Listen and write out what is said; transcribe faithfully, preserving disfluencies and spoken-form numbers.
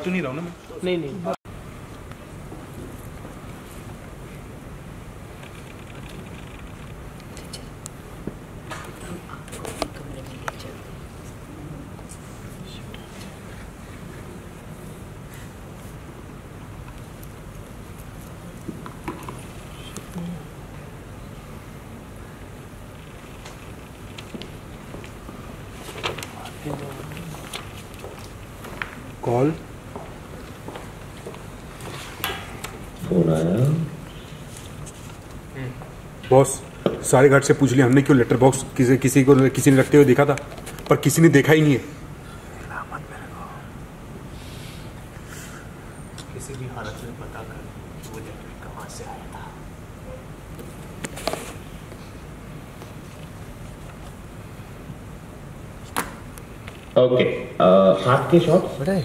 काट तो नहीं रहा हूँ ना मैं? नहीं नहीं कॉल फोन आया। बॉस सारे घाट से पूछ लिया हमने, क्यों लेटर बॉक्स किसी किसी को किसी ने रखते हुए देखा था, पर किसी ने देखा ही नहीं है। किसी भी हालत में पता कर वो लेटर कहाँ से आया था। ओके, हाथ के शॉट्स